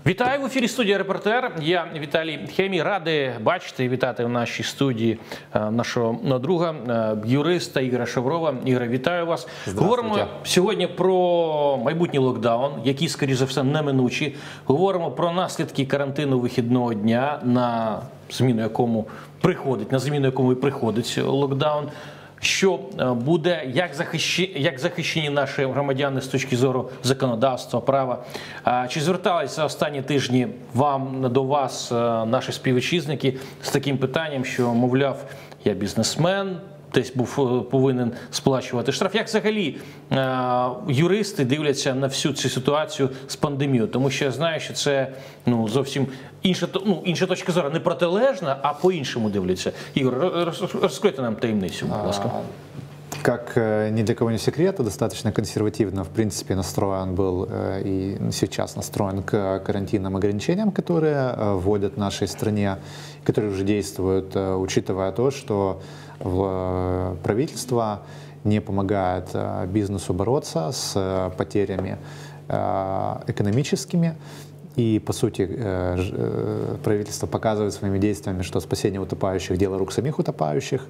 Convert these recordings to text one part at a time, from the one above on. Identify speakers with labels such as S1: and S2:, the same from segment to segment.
S1: Вітаю в ефірі студія «Репортер». Я Віталій Хемій. Радий бачити і вітати в нашій студії нашого друга, юриста Ігоря Шаврова. Ігоре, вітаю вас. Говоримо сьогодні про майбутній локдаун, який, скоріш за все, неминучий. Говоримо про наслідки карантину вихідного дня, на зміну якому приходить локдаун. Що буде, як захищені наші громадяни з точки зору законодавства, права? Чи зверталися останні тижні до вас наші співвітчизники з таким питанням, що, мовляв, я бізнесмен, десь повинен сплачувати штраф? Як взагалі юристи дивляться на всю цю ситуацію з пандемією? Тому що я знаю, що це зовсім інша точка зору, не протилежна, а по-іншому дивляться. Ігор, розкрийте нам таємницю, будь ласка.
S2: Как ни для кого не секрет, достаточно консервативно, в принципе, настроен был и сейчас настроен к карантинным ограничениям, которые вводят в нашей стране, которые уже действуют, учитывая то, что правительство не помогает бизнесу бороться с потерями экономическими. И, по сути, правительство показывает своими действиями, что спасение утопающих – дело рук самих утопающих.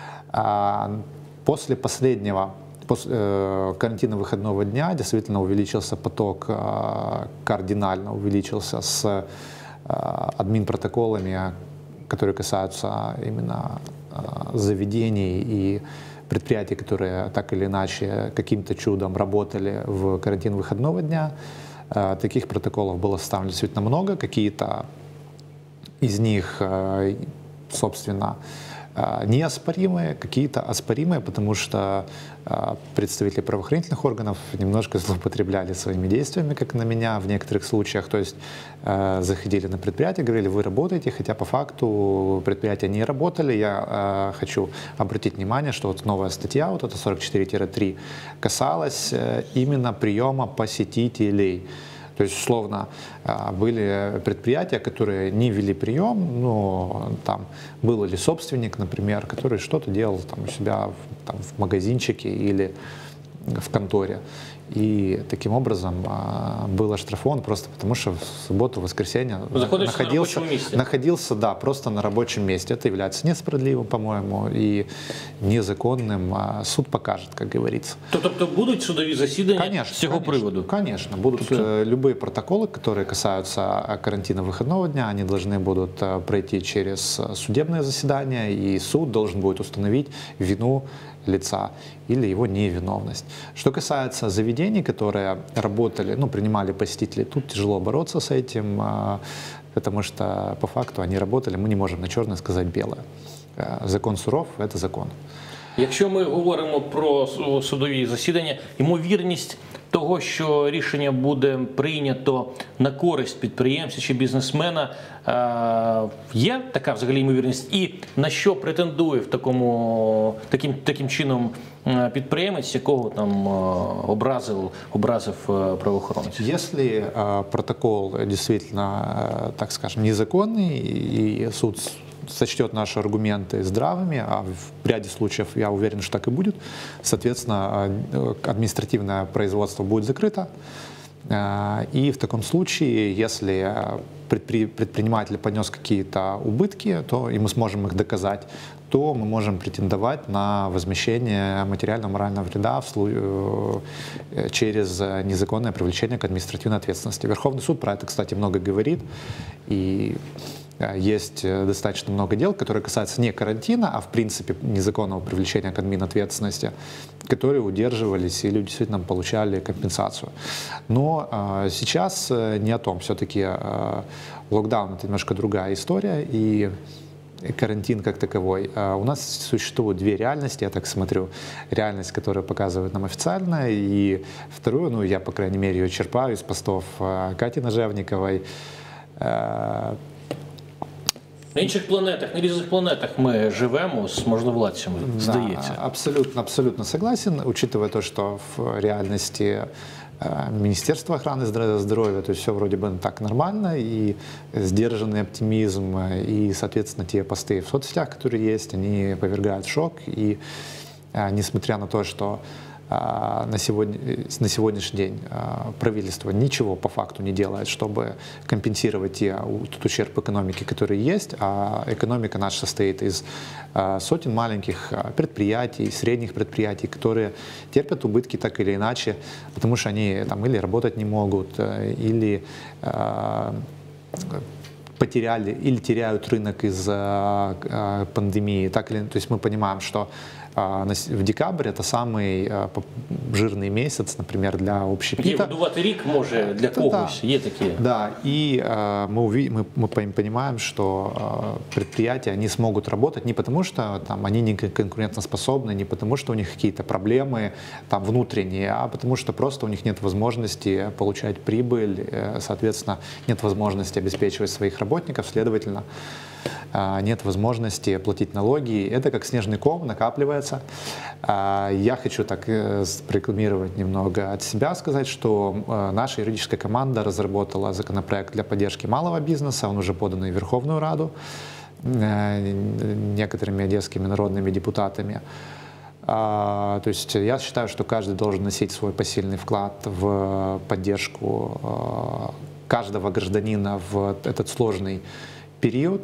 S2: После последнего карантина выходного дня действительно увеличился поток, кардинально увеличился с админпротоколами, которые касаются именно заведений и предприятий, которые так или иначе каким-то чудом работали в карантин выходного дня. Таких протоколов было составлено действительно много, какие-то из них, собственно, неоспоримые, какие-то оспоримые, потому что представители правоохранительных органов немножко злоупотребляли своими действиями, как на меня в некоторых случаях. То есть заходили на предприятие, говорили, вы работаете, хотя по факту предприятия не работали. Я хочу обратить внимание, что вот новая статья, вот эта 44-3, касалась именно приема посетителей. То есть, условно, были предприятия, которые не вели прием, но там был или собственник, например, который что-то делал там, у себя в магазинчике или в конторе. И таким образом был оштрафован просто потому, что в субботу, воскресенье находился просто на рабочем месте. Это является несправедливым, по-моему, и незаконным. Суд покажет, как говорится.
S1: Тобто будут судовые заседания с цього приводу?
S2: Конечно. Будут любые протоколы, которые касаются карантина выходного дня, они должны будут пройти через судебное заседание, и суд должен будет установить вину лица или его невиновность. Что касается заведений, которые работали, принимали посетителей, тут тяжело бороться с этим, потому что по факту они работали, мы не можем на черное сказать белое. Закон суров – это закон.
S1: Якщо ми говоримо про судові засідання, ймовірність того, що рішення буде прийнято на користь підприємця чи бізнесмена, є така взагалі ймовірність? І на що претендує таким чином підприємець, якого там образив правоохоронець?
S2: Если протокол действительно, так скажем, незаконный, и суд сочтет наши аргументы здравыми, а в ряде случаев я уверен, что так и будет, соответственно, административное производство будет закрыто. И в таком случае, если предприниматель понес какие-то убытки, и мы сможем их доказать, то мы можем претендовать на возмещение материально-морального вреда через незаконное привлечение к административной ответственности. Верховный суд про это, кстати, много говорит. И есть достаточно много дел, которые касаются не карантина, а в принципе незаконного привлечения к админответственности, которые удерживались, и люди действительно получали компенсацию. Но сейчас не о том. Все-таки локдаун – это немножко другая история, и карантин как таковой. У нас существуют две реальности, я так смотрю. Реальность, которую показывают нам официально, и вторую, я, по крайней мере, ее черпаю из постов Кати Нажевниковой.
S1: На інших планетах, на різних планетах ми живемо з можновладцями, здається.
S2: Абсолютно согласен, учитывая то, что в реальности Министерство охраны здоровья, то есть все вроде бы так нормально, и сдержанный оптимизм, и, соответственно, те посты в соцсетях, которые есть, они повергают в шок, и несмотря на то, что на сегодняшний день правительство ничего по факту не делает, чтобы компенсировать тот ущерб экономики, который есть, а экономика наша состоит из сотен маленьких предприятий, средних предприятий, которые терпят убытки так или иначе, потому что они там или работать не могут, или потеряли или теряют рынок из-за пандемии. Так или, то есть мы понимаем, что в декабрь это самый жирний місяць, наприклад, для общепита.
S1: Є видувати рік, може, для когось, є такі.
S2: Да, и мы понимаем, что предприятия не смогут работать не потому, что там, они не конкурентоспособны, не потому, что у них какие-то проблемы там, внутренние, а потому что просто у них нет возможности получать прибыль, соответственно, нет возможности обеспечивать своих работников, следовательно, нет возможности платить налоги. Это как снежный ком накапливается. Я хочу так рекламировать немного от себя, сказать, что наша юридическая команда разработала законопроект для поддержки малого бизнеса. Он уже подан в Верховную Раду некоторыми одесскими народными депутатами. То есть я считаю, что каждый должен носить свой посильный вклад в поддержку каждого гражданина в этот сложный период,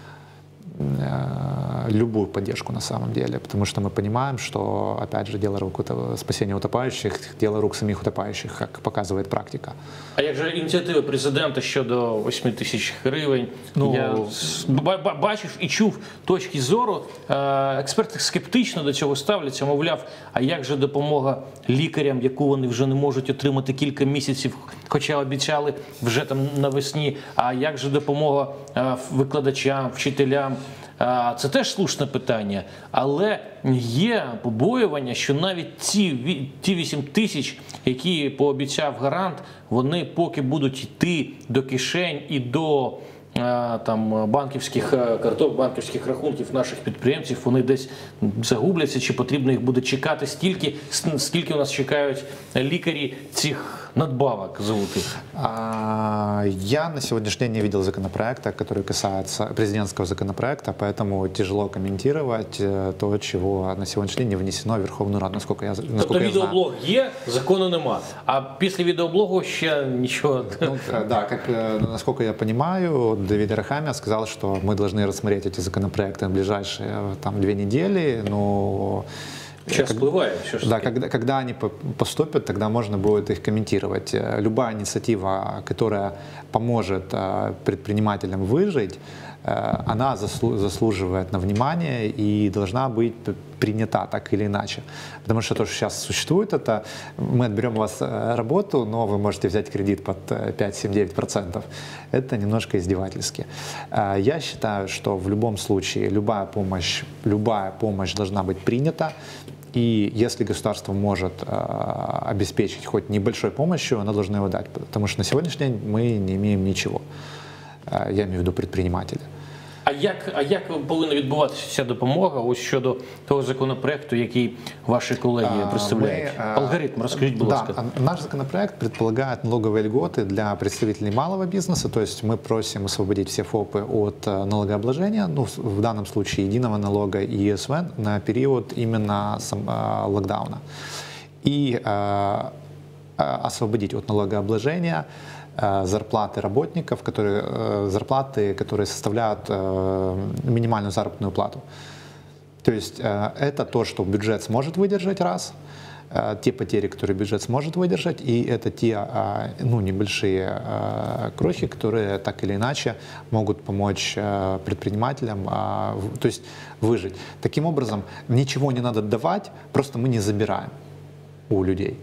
S2: любую поддержку на самом деле, потому что мы понимаем, что, опять же, дело рук спасения утопающих, дело рук самих утопающих, как показывает практика.
S1: А як же ініціативи президента щодо 8 тисяч гривень? Я бачив і чув точки зору, експерти скептично до цього ставляться, мовляв, а як же допомога лікарям, яку вони вже не можуть отримати кілька місяців, хоча обіцяли вже там навесні, а як же допомога викладачам, вчителям? Це теж слушне питання, але є побоювання, що навіть ті 8 тисяч, які пообіцяв гарант, вони поки будуть йти до кишень і до там банківських карток, банківських рахунків наших підприємців, вони десь загубляться, чи потрібно їх буде чекати стільки, скільки у нас чекають лікарі цих надбавок золотых?
S2: Я на сегодняшний день не видел законопроекта, который касается президентского законопроекта, поэтому тяжело комментировать то, чего на сегодняшний день не внесено в Верховную Раду, насколько я знаю.
S1: Тобто відеоблог є, закону нема, а після відеоблогу ще нічого.
S2: Ну, да, насколько я понимаю, Давид Арахамия сказал, что мы должны рассмотреть эти законопроекты в ближайшие там, 2 недели, но...
S1: Час впливає.
S2: Да, когда они поступят, тогда можно будет их комментировать. Любая инициатива, которая поможет предпринимателям выжить, она заслуживает на внимание и должна быть принята так или иначе. Потому что то, что сейчас существует, это мы отберем у вас работу, но вы можете взять кредит под 5-7-9%. Это немножко издевательски. Я считаю, что в любом случае любая помощь должна быть принята. И если государство может обеспечить хоть небольшой помощью, оно должно его дать. Потому что на сегодняшний день мы не имеем ничего. Я имею в виду предприниматели.
S1: А як повинна відбуватися ця допомога ось щодо того законопроекту, який ваші колеги представляють? Алгоритм, расскажите, будь ласка.
S2: Да, наш законопроект предполагает налоговые льготы для представителей малого бизнеса, то есть мы просим освободить все ФОПы от налогообложения, ну, в данном случае единого налога и ЕСВ на период именно локдауна. И освободить от налогообложения зарплаты работников, которые составляют минимальную заработную плату. То есть это то, что бюджет сможет выдержать, раз, те потери, которые бюджет сможет выдержать, и это те небольшие крохи, которые так или иначе могут помочь предпринимателям, то есть выжить. Таким образом, ничего не надо давать, просто мы не забираем у людей.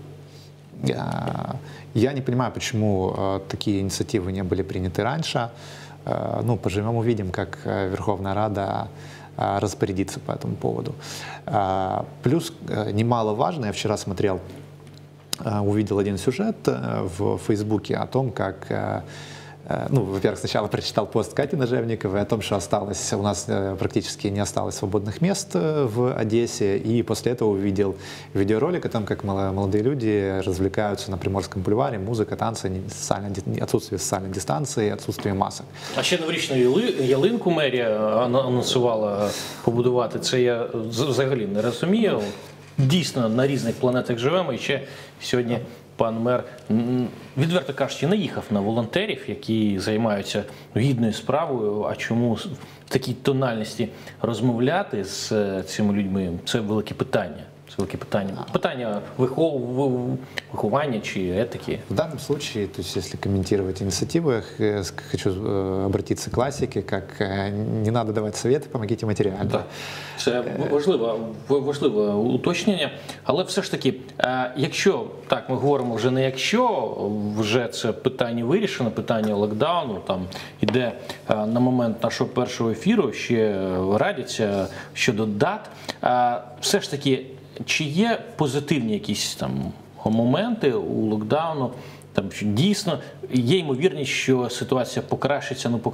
S2: Я не понимаю, почему такие инициативы не были приняты раньше. Ну, поживем, увидим, как Верховная Рада распорядится по этому поводу. Плюс немаловажно, я вчера смотрел, увидел один сюжет в Фейсбуке о том, как... Ну, во-первых, сначала прочитал пост Кати Нажевниковой о том, что у нас практически не осталось свободных мест в Одессе, и после этого увидел видеоролик о том, как молодые люди развлекаются на Приморском бульваре, музыка, танцы, отсутствие социальной дистанции, отсутствие масок.
S1: А ще новорічну ялинку мерія анонсувала побудувати. Це я взагалі не розумію. дійсно на різних планетах живемо. І ще сьогодні пан мер, відверто кажучи, наїхав на волонтерів, які займаються гідною справою. А чому в такій тональності розмовляти з цими людьми? Це велике питання. Це велике питання. Питання виховання чи етики.
S2: В данном случае, то есть если комментировать инициативы, хочу обратиться к классике, как не надо давать советы, помогите материально.
S1: Так, це важливе уточнення. Але все ж таки, якщо, так, ми говоримо вже не якщо, вже це питання вирішено, питання локдауну, там іде на момент нашого першого ефіру, ще радяться щодо дат, все ж таки, чи є позитивні якісь там моменти у локдауну, там що дійсно є ймовірність, що ситуація покращиться, ну по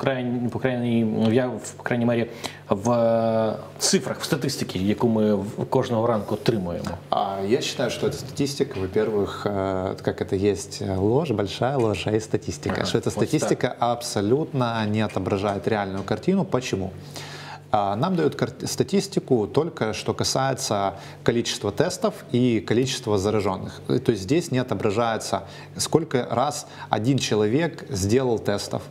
S1: крайній мірі в цифрах, в статистиці, яку ми кожного ранку отримуємо?
S2: Я считаю, что эта статистика, во-первых, как это есть ложь, большая ложь, а есть статистика. Что эта статистика абсолютно не отображает реальную картину. Почему? Нам дают статистику только что касается количества тестов и количества зараженных. То есть здесь не отображается, сколько раз один человек сделал тестов.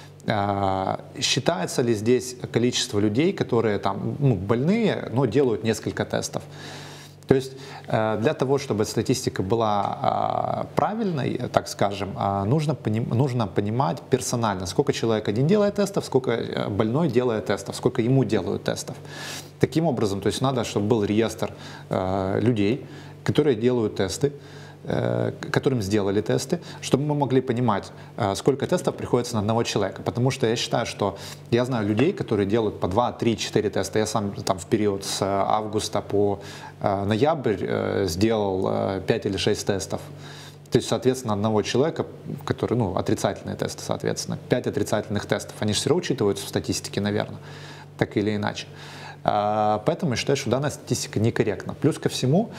S2: Считается ли здесь количество людей, которые там, больные, но делают несколько тестов. То есть для того, чтобы статистика была правильной, так скажем, нужно понимать персонально, сколько человек один делает тестов, сколько больной делает тестов, сколько ему делают тестов. Таким образом, то есть надо, чтобы был реестр людей, которые делают тесты, которым сделали тесты, чтобы мы могли понимать, сколько тестов приходится на одного человека. Потому что я считаю, что я знаю людей, которые делают по 2, 3, 4 теста. Я сам там в период с августа по ноябрь сделал 5 или 6 тестов. То есть, соответственно, одного человека, который, отрицательные тесты, соответственно, 5 отрицательных тестов, они же все равно учитываются в статистике, наверное, так или иначе. Поэтому я считаю, что данная статистика некорректна. Плюс ко всему,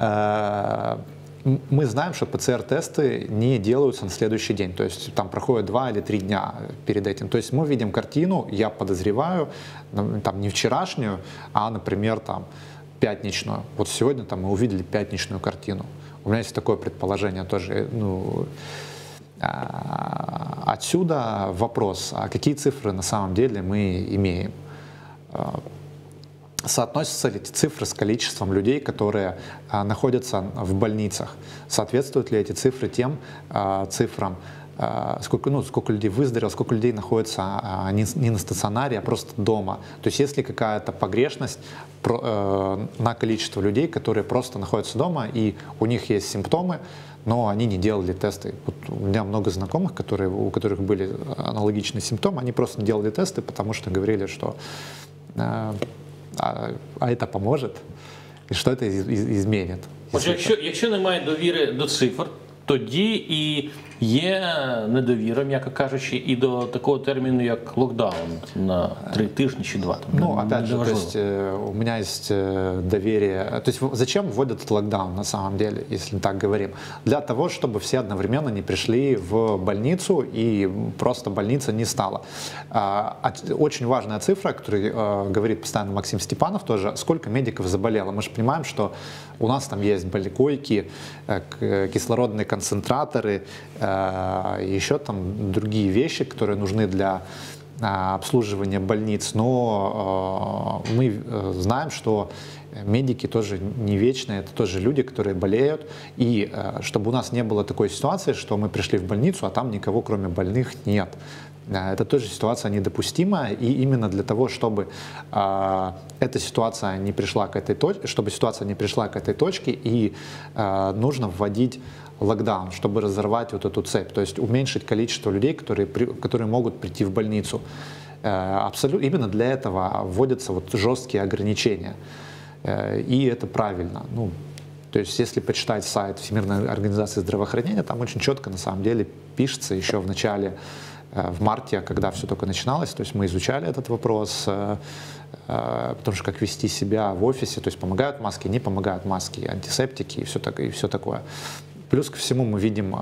S2: мы знаем, что ПЦР-тесты не делаются на следующий день, то есть там проходит 2 или 3 дня перед этим. То есть мы видим картину, я подозреваю, там не вчерашнюю, а, например, там пятничную. Вот сегодня там мы увидели пятничную картину. У меня есть такое предположение тоже. Отсюда вопрос, а какие цифры на самом деле мы имеем? Соотносятся ли эти цифры с количеством людей, которые находятся в больницах? Соответствуют ли эти цифры тем цифрам, сколько людей выздоровело, сколько людей находится не на стационаре, а просто дома? То есть есть ли какая-то погрешность на количество людей, которые просто находятся дома и у них есть симптомы, но они не делали тесты? Вот у меня много знакомых, у которых были аналогичные симптомы, они просто не делали тесты, потому что говорили, что а это поможет, і що це змінить.
S1: Отже, якщо немає довіри до цифр, тоді і є недовіра, м'яко кажучи, і до такого терміну, як локдаун на 3 тижні чи 2.
S2: Опять же, то есть, у меня есть доверие. То есть зачем вводят этот локдаун на самом деле, если так говорим? Для того, чтобы все одновременно не пришли в больницу и просто больница не стала. Очень важная цифра, которую говорит постоянно Максим Степанов тоже, сколько медиков заболело. Мы же понимаем, что у нас там есть больнокойки, кислородные концентраторы, еще там другие вещи, которые нужны для обслуживания больниц, но мы знаем, что медики тоже не вечные, это тоже люди, которые болеют, и чтобы у нас не было такой ситуации, что мы пришли в больницу, а там никого кроме больных нет. Это тоже ситуация недопустимая, и именно для того, чтобы эта ситуация не пришла к этой точке, чтобы ситуация не пришла к этой точке, и нужно вводить локдаун, чтобы разорвать вот эту цепь, то есть уменьшить количество людей, которые могут прийти в больницу. Абсолютно именно для этого вводятся вот жесткие ограничения, и это правильно. То есть если почитать сайт Всемирной организации здравоохранения, там очень четко на самом деле пишется еще в начале, в марте, когда все только начиналось, то есть мы изучали этот вопрос, потому что как вести себя в офисе, то есть помогают маски, не помогают маски, антисептики и все такое. Плюс ко всему мы видим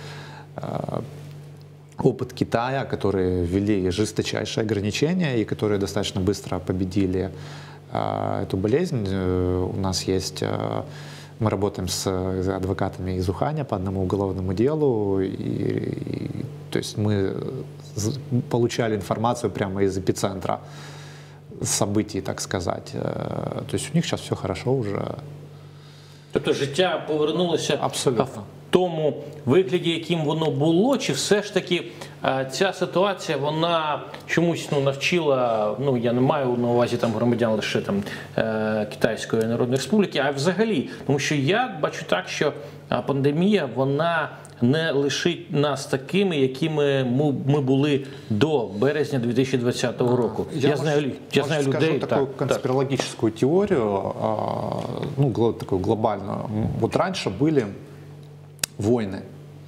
S2: опыт Китая, которые ввели жесточайшие ограничения и которые достаточно быстро победили эту болезнь. У нас есть, мы работаем с адвокатами из Уханя по одному уголовному делу, то есть мы получали информацию прямо из эпицентра событий, так сказать. То есть у них сейчас все хорошо уже.
S1: Тобто життя повернулося
S2: Абсолютно.
S1: в тому вигляді, яким воно було, чи все ж таки ця ситуація, вона чомусь навчила, я не маю на увазі там громадян лише там Китайської Народної Республіки, а взагалі, тому що я бачу так, що пандемія, вона не лишить нас такими, якими ми були до березня 2020 року. Я знаю людей.
S2: Скажу такую конспирологическую теорию, такую глобальную. Вот раньше были войны,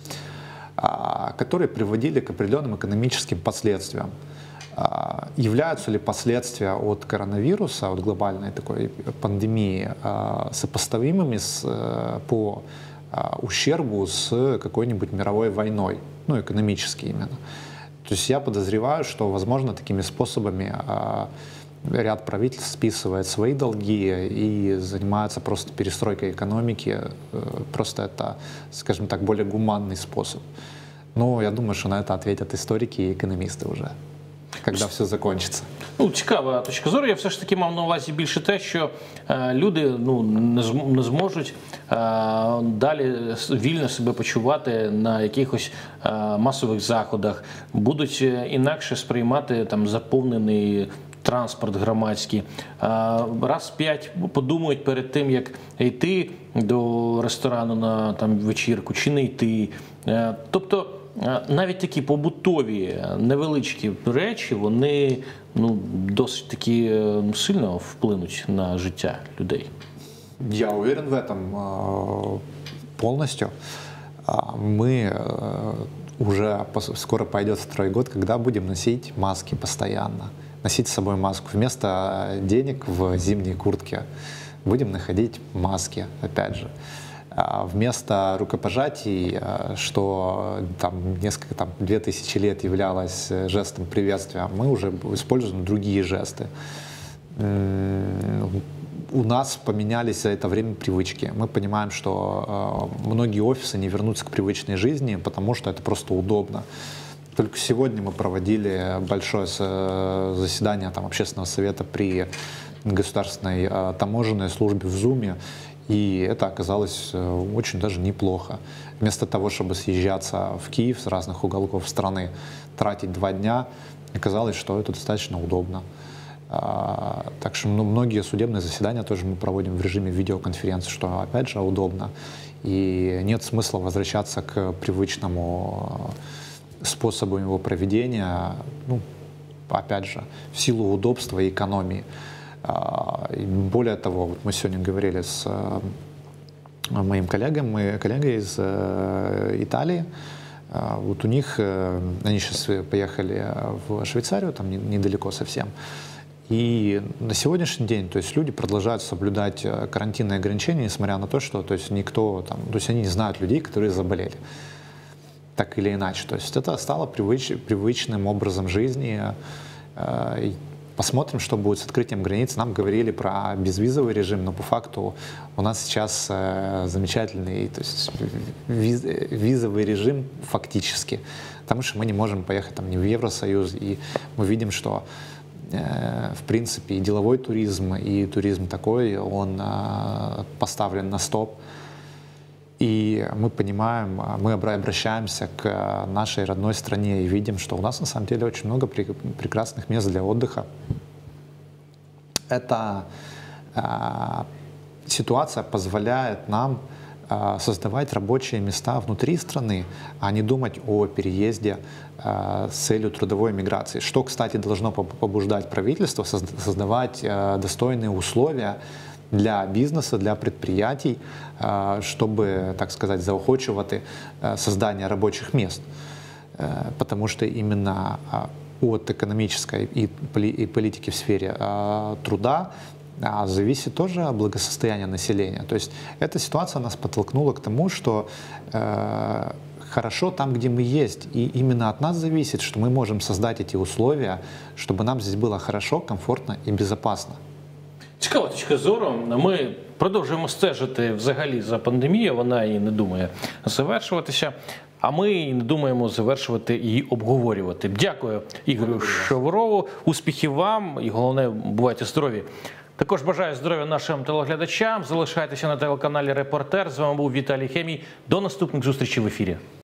S2: которые приводили к определенным экономическим последствиям. Являются ли последствия от коронавируса, от глобальной такой пандемии, сопоставимыми по ущербу с какой-нибудь мировой войной, экономически именно. То есть я подозреваю, что, возможно, такими способами ряд правительств списывает свои долги и занимается просто перестройкой экономики. Просто это, скажем так, более гуманный способ. Но я думаю, что на это ответят историки и экономисты уже, когда все закончится.
S1: Цікава точка зору. Я все ж таки мав на увазі більше те, що люди не зможуть далі вільно себе почувати на якихось масових заходах, будуть інакше сприймати там заповнений транспорт громадський. Раз 5 подумають перед тим, як йти до ресторану на вечірку, чи не йти. Тобто навіть такі побутові невеличкі речі, вони досить таки сильно вплинуть на життя людей.
S2: Я уверен в этом полностью. Мы уже скоро пойдет второй год, когда будем носить маски постоянно. Носить с собой маску. Вместо денег в зимней куртке будем находить маски, опять же. Вместо рукопожатий, что 2000 лет являлось жестом приветствия, мы уже используем другие жесты. У нас поменялись за это время привычки. Мы понимаем, что многие офисы не вернутся к привычной жизни, потому что это просто удобно. Только сегодня мы проводили большое заседание общественного совета при государственной таможенной службе в Zoom, и это оказалось очень даже неплохо. Вместо того, чтобы съезжаться в Киев с разных уголков страны, тратить 2 дня, оказалось, что это достаточно удобно. Так что многие судебные заседания тоже мы проводим в режиме видеоконференции, что опять же удобно. И нет смысла возвращаться к привычному способу его проведения, опять же, в силу удобства и экономии. И более того, мы сегодня говорили с моим коллегой из Италии. Вот у них, они сейчас поехали в Швейцарию, там недалеко совсем. И на сегодняшний день, то есть люди продолжают соблюдать карантинные ограничения, несмотря на то, что никто то есть они не знают людей, которые заболели. Так или иначе. То есть это стало привычным образом жизни. Посмотрим, что будет с открытием границ. Нам говорили про безвизовый режим, но по факту у нас сейчас замечательный, то есть визовый режим фактически, потому что мы не можем поехать ни в Евросоюз, и мы видим, что в принципе и деловой туризм, и туризм такой, он поставлен на стоп. И мы понимаем, мы обращаемся к нашей родной стране и видим, что у нас на самом деле очень много прекрасных мест для отдыха. Эта ситуация позволяет нам создавать рабочие места внутри страны, а не думать о переезде с целью трудовой миграции. Что, кстати, должно побуждать правительство создавать достойные условия для бізнесу, для предприятий, чтобы, так сказать, заохочувати создание рабочих мест. Потому что именно от экономической и политики в сфере труда зависит тоже благосостояние населения. То есть эта ситуация нас подтолкнула к тому, что хорошо там, где мы есть, и именно от нас зависит, что мы можем создать эти условия, чтобы нам здесь было хорошо, комфортно и безопасно.
S1: Цікава точка зору. Ми продовжуємо стежити взагалі за пандемією. Вона і не думає завершуватися. А ми і не думаємо завершувати і обговорювати. Дякую Ігорю Шоврову. Успіхів вам і головне, бувайте здорові. Також бажаю здоров'я нашим телеглядачам. Залишайтеся на телеканалі Репортер. З вами був Віталій Хемій. До наступних зустрічей в ефірі.